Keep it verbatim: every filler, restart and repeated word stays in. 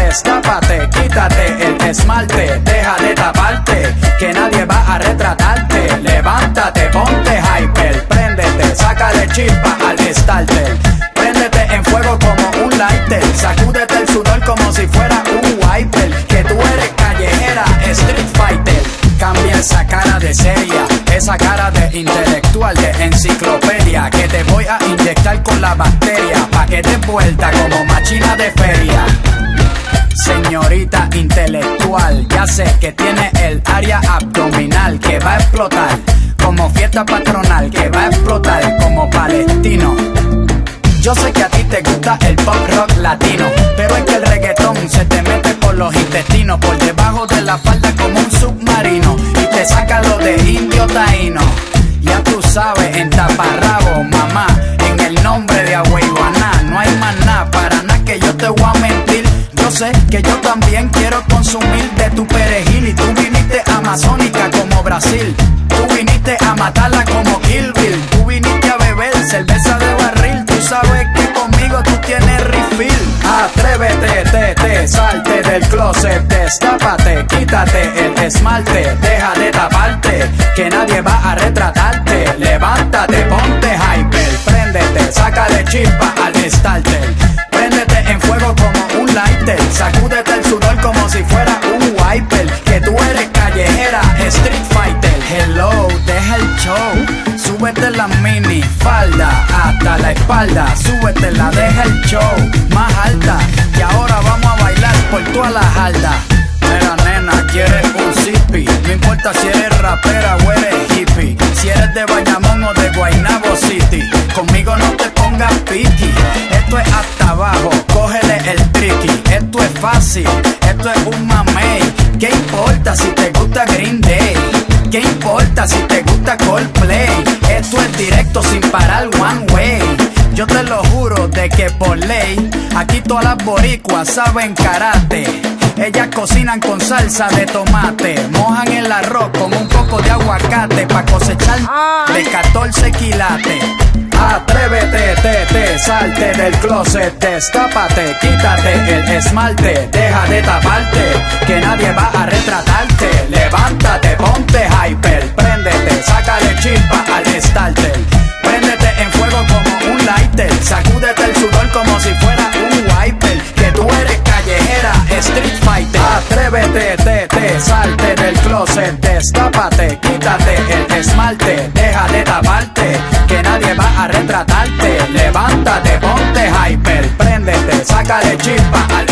destápate, quítate el esmalte, deja de taparte, que nadie va a retratarte. Levántate, ponte hyper, préndete, sácale chispa al starter. Préndete en fuego como un lighter, sacúdete el sudor como si fuera un wiper. Que tú eres callejera, street fighter. Cambia esa cara de seria, esa cara de intelectual, de enciclopedia, que te voy a inyectar con la bacteria, pa' que te vuelta como machina de feria. Señorita intelectual, ya sé que tiene el área abdominal que va a explotar como fiesta patronal, que va a explotar como palestino. Yo sé que a ti te gusta el pop rock latino, pero es que el reggaetón se te mete por los intestinos, por debajo de la falda como un submarino, y te saca lo de indio taíno. Ya tú sabes, en taparrabo, mamá, en el nombre de Agüeyuaná, no hay más nada, para nada que yo te voy a mentir. Yo sé que yo también quiero consumir de tu perejil, y tú viniste amazónica como Brasil, tú viniste a matarla como Kill Bill, tú viniste a beber cerveza de barril. Tú sabes que conmigo tú tienes refill. Atrévete, te, te, salte del closet, destápate, quítate el esmalte, deja de taparte, que nadie va a retratarte. Levántate, ponte hyper, préndete, sácale chispa al starter. Préndete en fuego como un lighter, sacúdete el sudor como si fuera un wiper. Que tú eres callejera, street fighter. Hello, deja el show, súbete la mini falda hasta la espalda, súbetela, deja el show más alta, y ahora vamos a bailar por toda la jarda. Mira nena, quieres un zippy, no importa si eres rapera o eres hippie, si eres de Bayamón o de Guaynabo City, conmigo no te pongas piqui. Esto es hasta abajo, cógele el tricky, esto es fácil, esto es un mamey. ¿Qué importa si te gusta Green Day? ¿Qué importa si te gusta Coldplay? Esto es directo sin parar one way. Yo te lo juro de que por ley, aquí todas las boricuas saben karate. Ellas cocinan con salsa de tomate, mojan el arroz con un poco de aguacate, pa' cosechar de catorce quilates. Atrévete, te, te, salte del closet, destápate, quítate el esmalte, deja de taparte, que nadie va a retratarte. Levántate, ponte hyper, préndete, sácale chispa al starter. Préndete en fuego como un lighter, sacúdete el sudor como si fuera un wiper. Que tú eres callejera, street fighter. Atrévete, te, te, salte del closet, destápate, quítate el esmalte, deja de taparte, que nadie va a retratarte. Levántate, ponte hyper, préndete, sácale chispa al